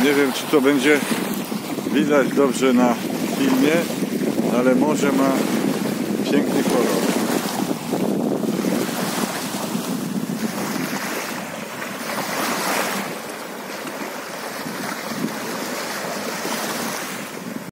Nie wiem, czy to będzie widać dobrze na filmie, ale morze ma piękny kolor.